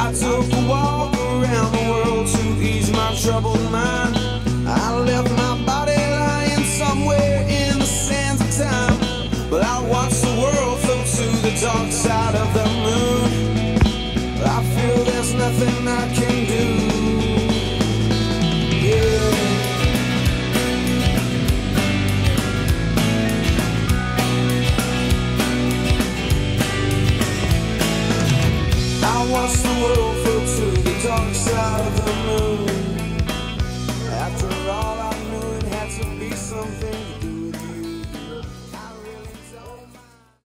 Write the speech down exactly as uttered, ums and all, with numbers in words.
I took a walk around the world to ease my troubled mind. I left my body lying somewhere in the sands of time, but I watched